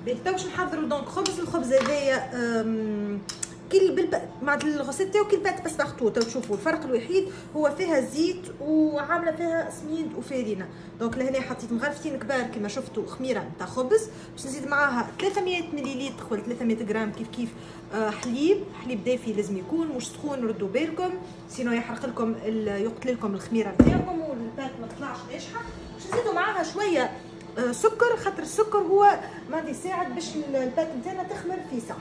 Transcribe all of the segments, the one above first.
باهي تو باش نحضروا دونك خبز. الخبز هذايا كي مع الغسيل تاعو كي البات باسبارتو. تو تشوفوا الفرق الوحيد هو فيها زيت وعامله فيها سميد وفارينه. دونك لهنا حطيت مغرفتين كبار كما شفتوا خميره نتاع خبز. باش نزيد معاها 300 مليلتر ولا 300 غرام كيف كيف حليب دافي لازم يكون مش سخون. ردوا بالكم سينو يحرق لكم يقتل لكم الخميره نتاعكم والبات ما تطلعش ناجحه. باش نزيدوا معاها شويه سكر، خاطر السكر هو ما يساعد باش البات نتاعنا تخمر في ساعه.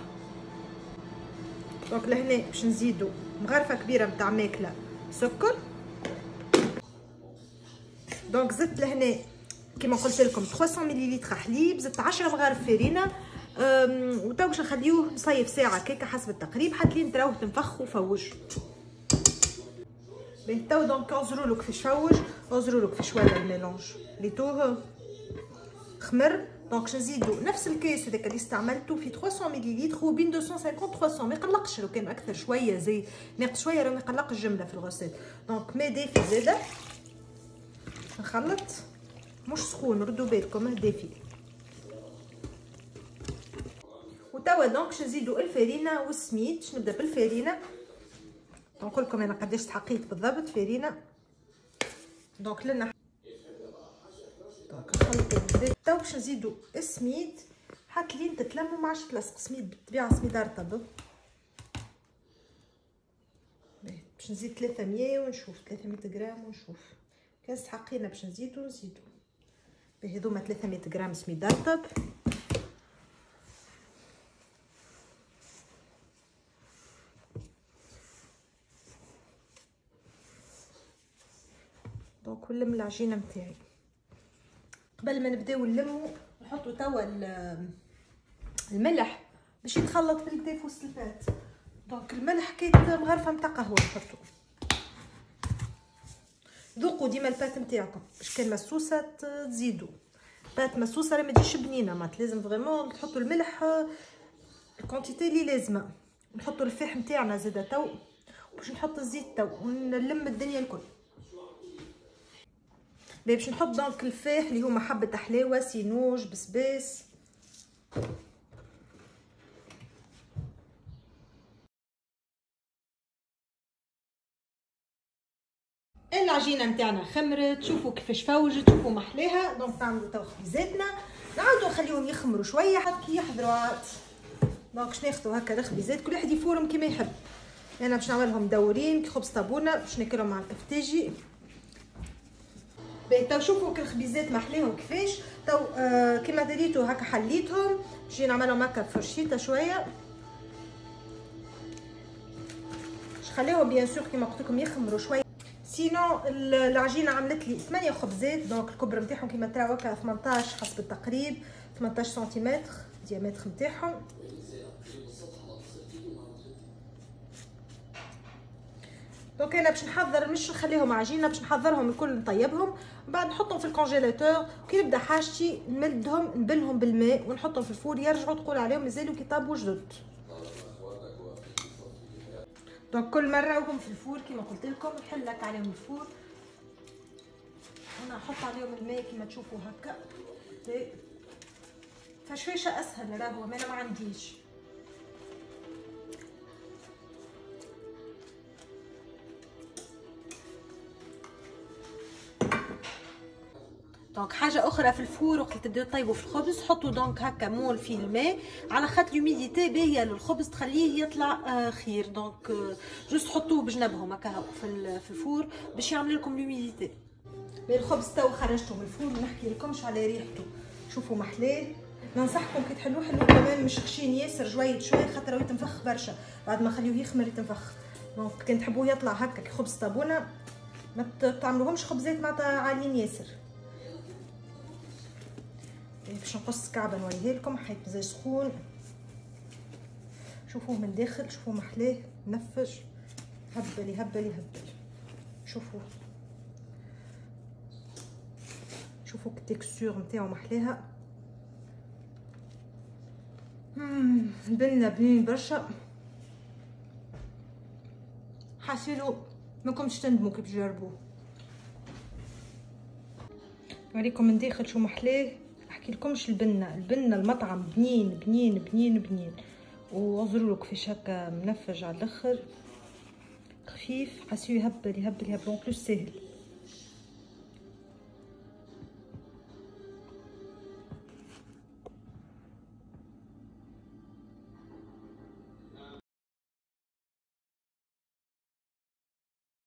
دونك لهنا باش نزيدو مغرفه كبيره نتاع ماكله سكر. دونك زدت لهنا كيما قلت لكم 300 مليلتر حليب، زدت 10 مغارف فارينه. وتو باش نخليوه نصيف ساعه كيكه حسب التقريب حتى لين تراوه تنفخ وفوج. باهي تو دونك اعذروا له كيفاش فوج، اعذروا له كيفاش ولا الميلونج ليتوه خمر. دونك باش نزيدو نفس الكيس هذاك اللي استعملته في 300 مليلتر، هو بين 250 300. ما يقلقش لو كان اكثر شويه زي ناقص شويه راه ما يقلقش الجمله في الغسيل. دونك ماء دافي زاده نخلط مش سخون، ردوا بالكم دافي. وتوا دونك باش نزيدو الفارينه والسميد. باش نبدا بالفارينه. نقول لكم انا قداش تحقيت بالضبط فارينه. دونك لنا دونك نخلطو بالزيت. تو باش نزيدو السميد حتى لين تتلموا ما عادش تلصق. سميد بالطبيعه سميد رطب. باش نزيد 300 ونشوف 300 غرام ونشوف كان استحقينا باش نزيدو. باهي هذوما 300 غرام سميد رطب. دونك نلم العجينه نتاعي. قبل ما نبداو نلمو نحطو توا الملح باش يتخلط بالكدا في وسط البات. دونك الملح كيت مغرفه نتاع قهوه نحطو. ذوقوا ديما البات نتاعكم باش كان مسوسه تزيدوا. بات مسوسه راه ما تجيش بنينه، معناتها لازم فريمون تحطوا الملح الكونتيتي اللي لازمه. نحطوا الفحم نتاعنا زاده تو باش نحط الزيت تو ونلم الدنيا الكل. باش نحط دونك الفاح اللي هما حبه حلاوه سينوج بسباس. العجينه نتاعنا خمرت، شوفوا كيفاش فوجت، شوفوا محلاها. دونك نعملوا تو خبيزاتنا نعاودوا نخليهم يخمروا شويه حتى كي يحضروا عاد. دونك باش ناخذوا هكا الخبيزات كل واحد يفورهم كيما يحب. انا باش نعملهم مدورين كي خبز طابونه باش ناكلهم مع الكفتاجي. باهي تو شوفوا الخبيزات محلاهم كيفاش. تو كيما دريتو هكا حليتهم باش نعملهم هكا فرشيطه شويه. باش نخليهم بيان سور كيما قلت لكم يخمروا شويه. سينو العجينه عملت لي 8 خبزات. دونك الكبر نتاعهم كيما تراو هكا 18 حسب التقريب، 18 سنتيمتر ديامتر نتاعهم. دونك انا باش نحضر مش نخليهم عجينه، باش نحضرهم الكل نطيبهم بعد نحطهم في الكونجيلاتور. كي نبدا حاجتي نمدهم نبلهم بالماء ونحطهم في الفور يرجعوا تقول عليهم مازالوا كي طابوا جدد. دونك كل مره وهم في الفور كيما قلت لكم نحلك عليهم الفور. انا نحط عليهم الماء كيما تشوفوا هكا. فشويشه اسهل راهو انا ما عنديش. دونك حاجه اخرى في الفور وقت تبداو تطيبوا في الخبز حطوا دونك هكا مول فيه الماء على خاطر الهيوميديتي باهيه للخبز تخليه يطلع خير. دونك جوست حطوه بجنبهم هكا في الفور باش يعمل لكم الهيوميديتي. الخبز تو خرجته من الفور ونحكي لكمش على ريحته. شوفوا محلاه. ننصحكم كي تحلوه حلوه كمان مش خشين ياسر شويه خاطر يتنفخ برشا بعد ما خليوه يخمر يتنفخ. دونك كان تحبوه يطلع هكا كي خبز طابونه ما تعملوهمش خبزات معناتها عاليين ياسر. باش نقص كعبه نوريها لكم حيت مازال سخون. شوفوه من داخل شوفوا محلاه منفج هبل يهبل. شوفوا التكستور نتاعو محلاها. بنين برشا. حاسيلو ماكمش تندموا كي تجربوه. نوريكم من داخل شو محلاه. نحكي لكمش البنه المطعم بنين بنين بنين بنين، وانظروا لك في هكا منفج على الاخر خفيف، حاسيو يهبل يهبل يهبل، بلوس ساهل.